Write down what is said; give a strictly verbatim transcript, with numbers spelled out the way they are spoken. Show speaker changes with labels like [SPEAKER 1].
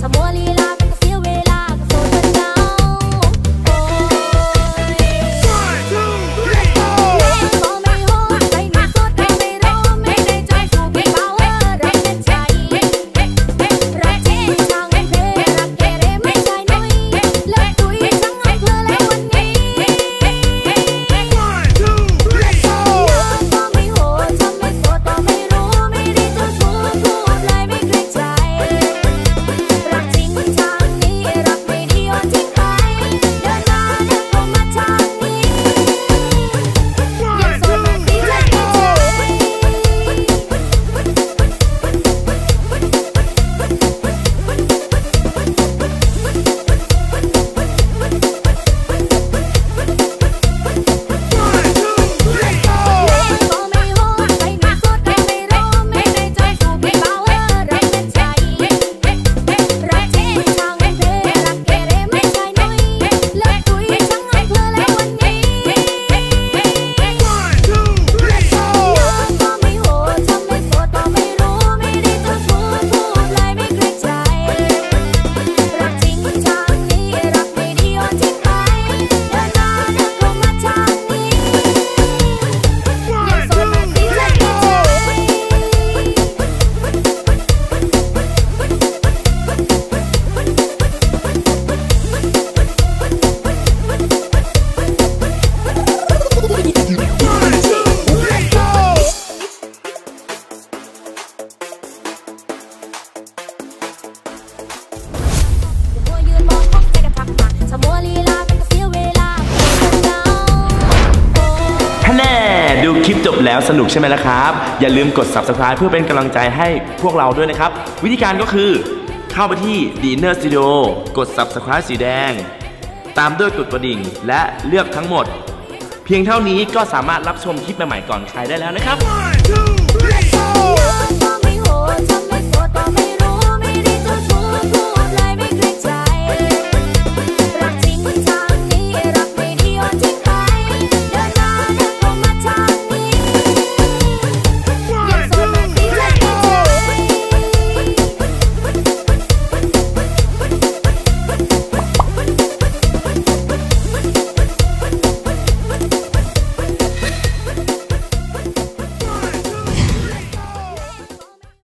[SPEAKER 1] ดูคลิปจบแล้วสนุกใช่ไหมล่ะครับอย่าลืมกด ซับสไครบ์ เพื่อเป็นกำลังใจให้พวกเราด้วยนะครับวิธีการก็คือเข้าไปที่ The Inner Studio กด ซับสไครบ์ สีแดงตามด้วยกดกระดิ่งและเลือกทั้งหมดเพียงเท่านี้ก็สามารถรับชมคลิปใหม่ๆก่อนใครได้แล้วนะครับ